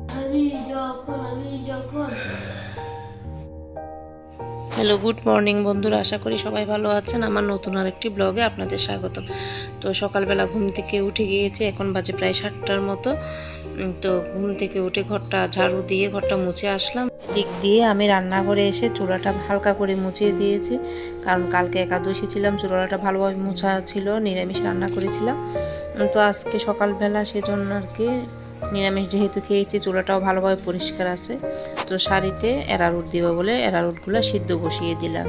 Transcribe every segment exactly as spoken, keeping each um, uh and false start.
Hello, good morning বন্ধুরা, আশা করি সবাই ভালো আছেন। আমার নতুন আরেকটি ব্লগে আপনাদের স্বাগত। তো সকালবেলা ঘুম থেকে উঠে গিয়েছে, এখন বাজে প্রায় সাতটার মতো। তো ঘুম থেকে উঠে ঘরটা ঝাড়ু দিয়ে ঘরটা মুছে আসলাম। দিক দিয়ে আমি রান্নাঘরে এসে চুলাটা হালকা করে মুছিয়ে দিয়েছি, কারণ কালকে একাদশী ছিলাম, চুলাটা ভালোভাবে মোছা ছিল, নিরামিষ রান্না করেছিলাম। তো আজকে সকালবেলা সেজন্য আর কি নিরামিষ যেহেতু খেয়েছি, চুলাটাও ভালোভাবে পরিষ্কার আছে। তো শাড়িতে এরারুট দিব বলে এরারুটগুলো সিদ্ধ বসিয়ে দিলাম।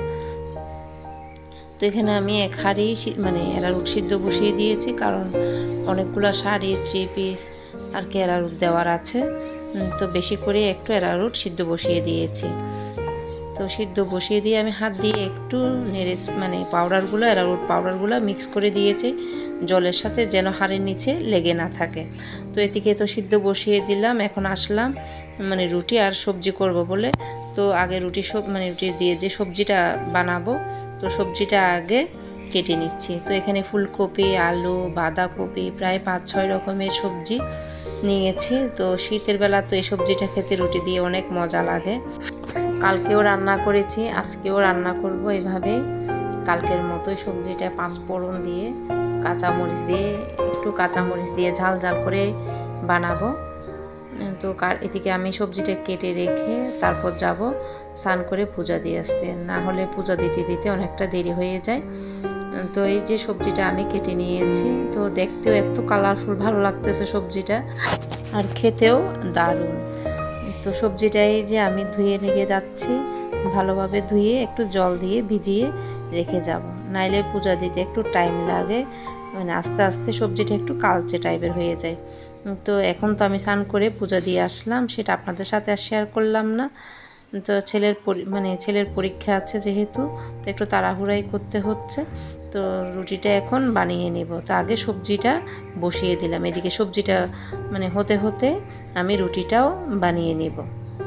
তো এখানে আমি এক হাঁড়ি মানে এরারুট সিদ্ধ বসিয়ে দিয়েছি, কারণ অনেকগুলো শাড়ি থ্রি পিস আর কি এরারুট দেওয়ার আছে। তো বেশি করে একটু এরারুট সিদ্ধ বসিয়ে দিয়েছি। তো সিদ্ধ বসিয়ে দিয়ে আমি হাত দিয়ে একটু নেড়ে মানে পাউডারগুলো এরারুট পাউডারগুলো মিক্স করে দিয়েছি জলের সাথে, যেন হাড়ের নিচে লেগে না থাকে। তো এদিকে তো সিদ্ধ বসিয়ে দিলাম। এখন আসলাম মানে রুটি আর সবজি করব বলে। তো আগে রুটি সব মানে রুটি দিয়ে যে সবজিটা বানাবো, তো সবজিটা আগে কেটে নিচ্ছি। তো এখানে ফুলকপি, আলু, বাঁধাকপি, প্রায় পাঁচ ছয় রকমের সবজি নিয়েছি। তো শীতের বেলা তো এই সবজিটা খেতে রুটি দিয়ে অনেক মজা লাগে। কালকেও রান্না করেছি, আজকেও রান্না করব এভাবে কালকের মতোই। সবজিটা পাঁচ ফোড়ন দিয়ে কাঁচামরিচ দিয়ে একটু কাঁচামরিচ দিয়ে ঝাল ঝাল করে বানাবো। তো এদিকে আমি সবজিটা কেটে রেখে তারপর যাব স্নান করে পূজা দিয়ে আসতে, না হলে পূজা দিতে দিতে অনেকটা দেরি হয়ে যায়। তো এই যে সবজিটা আমি কেটে নিয়েছি, তো দেখতেও এত কালারফুল ভালো লাগতেছে সবজিটা, আর খেতেও দারুণ। তো সবজিটা এই যে আমি ধুয়ে রেখে যাচ্ছি, ভালোভাবে ধুয়ে একটু জল দিয়ে ভিজিয়ে রেখে যাব, নাইলে পূজা দিতে একটু টাইম লাগে, মানে আস্তে আস্তে সবজিটা একটু কালচে টাইপের হয়ে যায়। তো এখন তো আমি স্নান করে পূজা দিয়ে আসলাম, সেটা আপনাদের সাথে আর শেয়ার করলাম না। তো ছেলের মানে ছেলের পরীক্ষা আছে যেহেতু, তো একটু তাড়াহুড়াই করতে হচ্ছে। তো রুটিটা এখন বানিয়ে নেব। তো আগে সবজিটা বসিয়ে দিলাম, এদিকে সবজিটা মানে হতে হতে আমি রুটিটাও বানিয়ে নেব।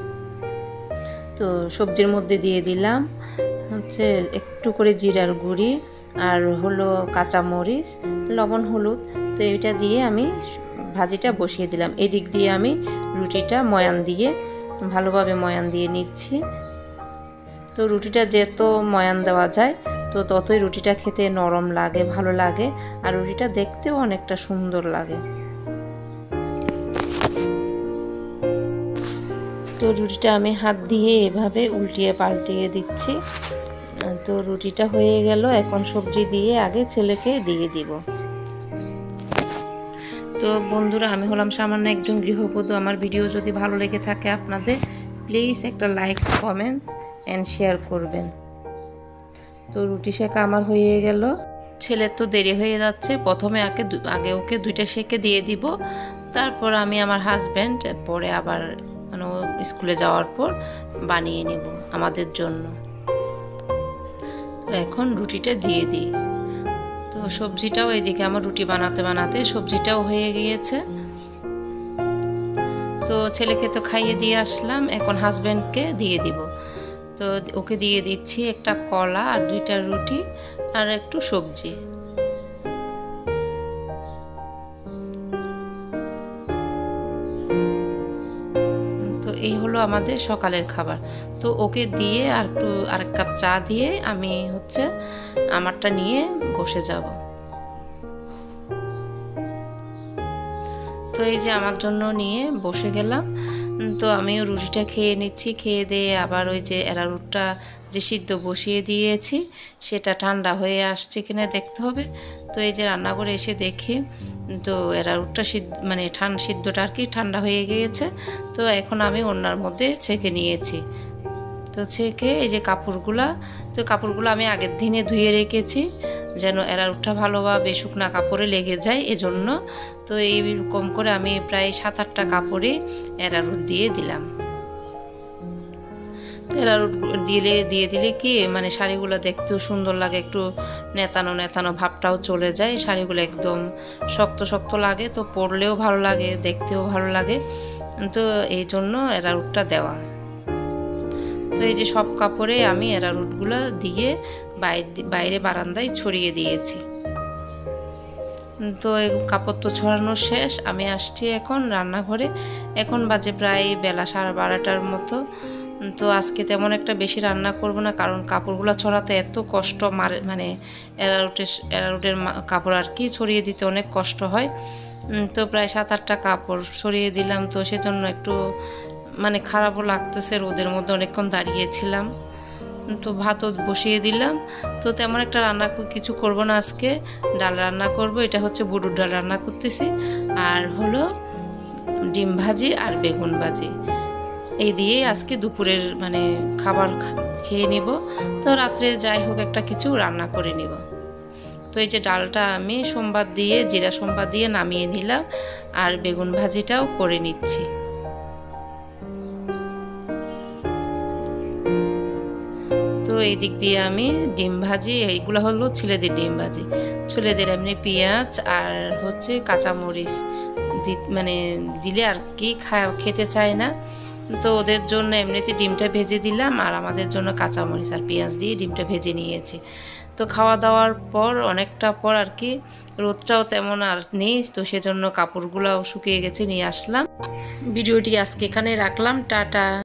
তো সবজির মধ্যে দিয়ে দিলাম হচ্ছে একটু করে জিরার গুঁড়ি, আর হলো কাঁচামরিচ, লবণ, হলুদ। তো এটা দিয়ে আমি ভাজিটা বসিয়ে দিলাম। এদিক দিয়ে আমি রুটিটা ময়ান দিয়ে ভালোভাবে ময়ান দিয়ে নিচ্ছি। তো রুটিটা যত ময়ান দেওয়া যায় তো ততই রুটিটা খেতে নরম লাগে, ভালো লাগে, আর রুটিটা দেখতেও অনেকটা সুন্দর লাগে। তো রুটিটা আমি হাত দিয়ে এভাবে উল্টিয়ে পাল্টিয়ে দিচ্ছি। তো রুটিটা হয়ে গেল, এখন সবজি দিয়ে আগে ছেলেকে দিয়ে দিব। তো বন্ধুরা, আমি হলাম সামান্য একজন গৃহবধূ। আমার ভিডিও যদি ভালো লেগে থাকে আপনাদের, প্লিজ একটা লাইকস, কমেন্টস অ্যান্ড শেয়ার করবেন। তো রুটি শেখা আমার হয়ে গেল। ছেলের তো দেরি হয়ে যাচ্ছে, প্রথমে আগে আগে ওকে দুইটা শেখে দিয়ে দিব, তারপর আমি আমার হাজব্যান্ড পরে আবার মানে স্কুলে যাওয়ার পর বানিয়ে নেব আমাদের জন্য। তো এখন রুটিটা দিয়ে দিই। তো সবজিটাও এদিকে আমার রুটি বানাতে বানাতে সবজিটাও হয়ে গিয়েছে। তো ছেলেকে তো খাইয়ে দিয়ে আসলাম, এখন হাজব্যান্ডকে দিয়ে দিব। তো ওকে দিয়ে দিচ্ছি একটা কলা আর দুইটা রুটি আর একটু সবজি। তো এই হলো আমাদের সকালের খাবার। তো ওকে দিয়ে আর একটু আরেক কাপ চা দিয়ে আমি হচ্ছে আমারটা নিয়ে বসে যাব। তো এই যে আমার জন্য নিয়ে বসে গেলাম। তো আমিও রুটিটা খেয়ে নিচ্ছি, খেয়ে দিয়ে আবার ওই যে এরারুটটা যে সিদ্ধ বসিয়ে দিয়েছি সেটা ঠান্ডা হয়ে আসছে কিনা দেখতে হবে। তো এই যে রান্না করে এসে দেখি তো এরারুটটা সিদ্ধ মানে ঠান সিদ্ধটা আর কি ঠান্ডা হয়ে গিয়েছে। তো এখন আমি ওনার মধ্যে ছেঁকে নিয়েছি। তো ছেঁকে এই যে কাপড়গুলা, তো কাপড়গুলো আমি আগের দিনে ধুয়ে রেখেছি যেন এরারুটটা ভালোভাবে শুকনা কাপড়ে লেগে যায় এজন্য। তো এই কম করে আমি প্রায় সাত আটটা কাপড়ে এরারুট দিয়ে দিলাম। তো এরারুট দিলে দিয়ে দিলে কি মানে শাড়িগুলো দেখতেও সুন্দর লাগে, একটু নেতানো নেতানো ভাবটাও চলে যায়, শাড়িগুলো একদম শক্ত শক্ত লাগে, তো পরলেও ভালো লাগে, দেখতেও ভালো লাগে। তো এই জন্য এরারুটটা দেওয়া। তো এই যে সব কাপড়ে আমি এরারুটগুলো দিয়ে বাইরে বারান্দায় ছড়িয়ে দিয়েছি। তো এই কাপড় তো ছড়ানো শেষ, আমি আসছি এখন রান্নাঘরে। এখন বাজে প্রায় বেলা সাড়ে বারোটার মতো। তো আজকে তেমন একটা বেশি রান্না করব না, কারণ কাপড়গুলো ছড়াতে এত কষ্ট, মারে মানে এরারুটের এরারুটের কাপড় আর কি ছড়িয়ে দিতে অনেক কষ্ট হয়। তো প্রায় সাত আটটা কাপড় ছড়িয়ে দিলাম, তো সেজন্য একটু মানে খারাপও লাগতেছে, রোদের মধ্যে অনেকক্ষণ দাঁড়িয়েছিলাম। তো ভাতও বসিয়ে দিলাম। তো তেমন একটা রান্না কিছু করব না আজকে, ডাল রান্না করব। এটা হচ্ছে বুটুর ডাল রান্না করতেছি, আর হলো ডিম ভাজি আর বেগুন ভাজি, এই দিয়েই আজকে দুপুরের মানে খাবার খেয়ে নিব। তো রাত্রে যাই হোক একটা কিছু রান্না করে নিব। তো এই যে ডালটা আমি সোমবার দিয়ে জিরা সোমবার দিয়ে নামিয়ে নিলাম, আর বেগুন ভাজিটাও করে নিচ্ছি। তো এই দিক দিয়ে আমি ডিম ভাজি, এইগুলো হলো ছেলেদের ডিম ভাজি, ছেলেদের এমনি পেঁয়াজ আর হচ্ছে কাঁচামরিচ মানে দিলে আর কি খেতে চায় না, তো ওদের জন্য এমনিতে ডিমটা ভেজে দিলাম, আর আমাদের জন্য কাঁচামরিচ আর পেঁয়াজ দিয়ে ডিমটা ভেজে নিয়েছি। তো খাওয়া দাওয়ার পর অনেকটা পর আর কি রোদটাও তেমন আর নেই, তো সেজন্য কাপড়গুলোও শুকিয়ে গেছে, নিয়ে আসলাম। ভিডিওটি আজকে এখানে রাখলাম, টাটা।